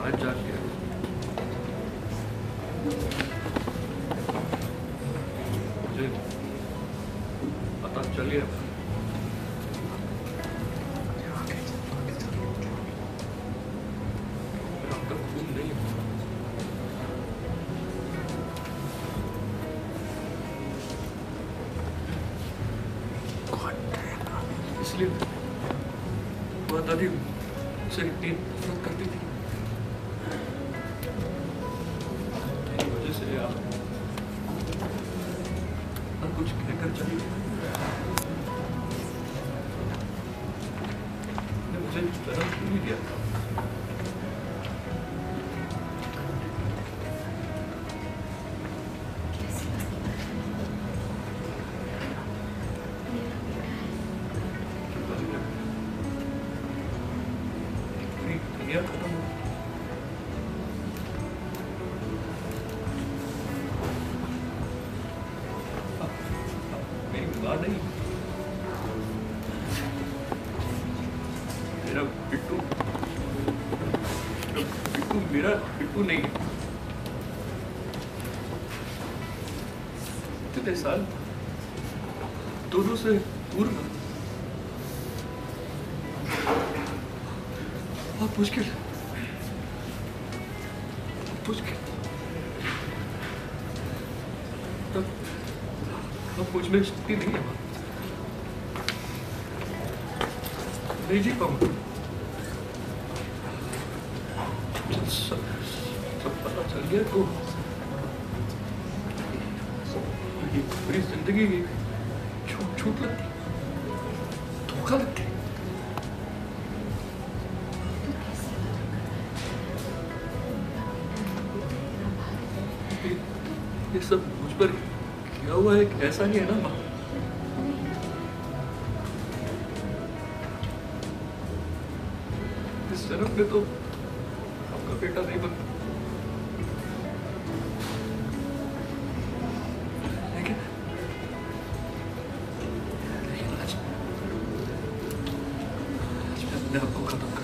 आज जाग गया। मुझे पता चल गया मेरा अब तक खून नहीं है। इसलिए वो दादी मुझसे इतनी नफरत करती थी। मेरी वजह से आप हर कुछ कहकर चली गई। मुझे जन्म क्यों नहीं दिया था? दुनिया खत्म हो मेरी बात नहीं। मेरा बिट्टू मेरा बिट्टू नहीं है। इतने साल दोनों से दूर ना, बहुत मुश्किल अब मुझ में शक्ति नहीं है। नहीं जी पाऊंगा। सब पता चल गया तो ये पूरी जिंदगी छूट लगती, धोखा लगती। ये सब मुझ पर क्या हुआ है ऐसा नहीं है ना माँ? इस जन्म में तो आपका बेटा नहीं बनता, लेकिन आज मैं अपने आप को खत्म